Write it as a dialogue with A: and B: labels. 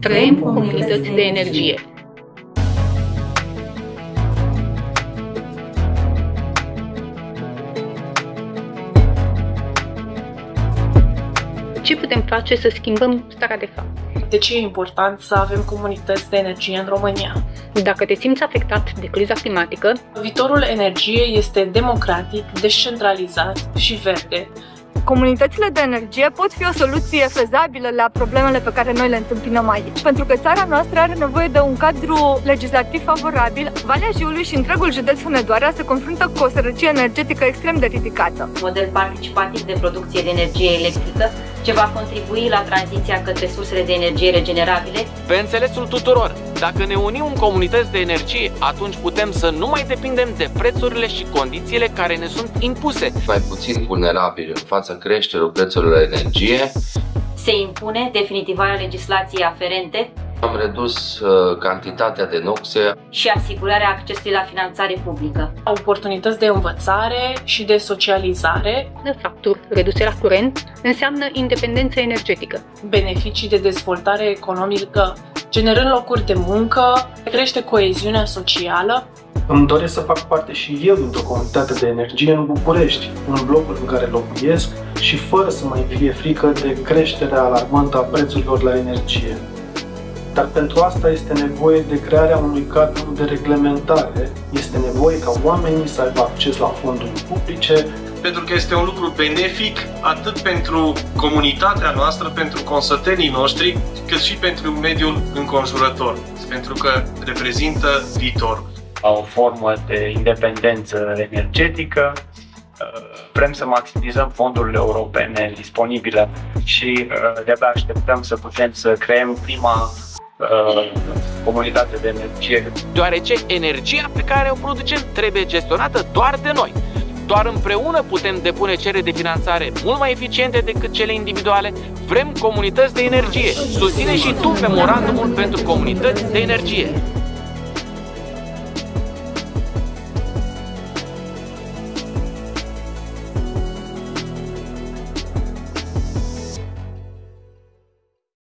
A: Creăm comunități de energie. Ce putem face să schimbăm starea de fapt?
B: De ce e important să avem comunități de energie în România?
A: Dacă te simți afectat de criza climatică,
B: viitorul energiei este democratic, descentralizat și verde.
C: Comunitățile de energie pot fi o soluție fezabilă la problemele pe care noi le întâmpinăm aici. Pentru că țara noastră are nevoie de un cadru legislativ favorabil. Valea Jiului și întregul județ Hunedoara se confruntă cu o sărăcie energetică extrem de ridicată.
D: Model participativ de producție de energie electrică, ce va contribui la tranziția către sursele de energie regenerabile.
E: Pe înțelesul tuturor, dacă ne unim în comunități de energie, atunci putem să nu mai depindem de prețurile și condițiile care ne sunt impuse.
F: Mai puțin vulnerabili în fața creșterii prețurilor la energie.
D: Se impune definitivarea legislației aferente.
F: Am redus cantitatea de noxe
D: și asigurarea accesului la finanțare publică.
B: Oportunități de învățare și de socializare.
A: De facturi reduse la curent înseamnă independență energetică.
B: Beneficii de dezvoltare economică, generând locuri de muncă, crește coeziunea socială.
G: Îmi doresc să fac parte și eu dintr-o comunitate de energie în București, în blocul în care locuiesc și fără să mai fie frică de creșterea alarmantă a prețurilor la energie. Dar pentru asta este nevoie de crearea unui cadru de reglementare, este nevoie ca oamenii să aibă acces la fonduri publice,
H: pentru că este un lucru benefic atât pentru comunitatea noastră, pentru consătenii noștri, cât și pentru mediul înconjurător, pentru că reprezintă viitorul.
I: O formă de independență energetică, vrem să maximizăm fondurile europene disponibile și de-abia așteptăm să putem să creăm prima comunitate de energie.
E: Deoarece energia pe care o producem trebuie gestionată doar de noi. Doar împreună putem depune cereri de finanțare mult mai eficiente decât cele individuale. Vrem comunități de energie. Susține și tu memorandumul pentru comunități de energie.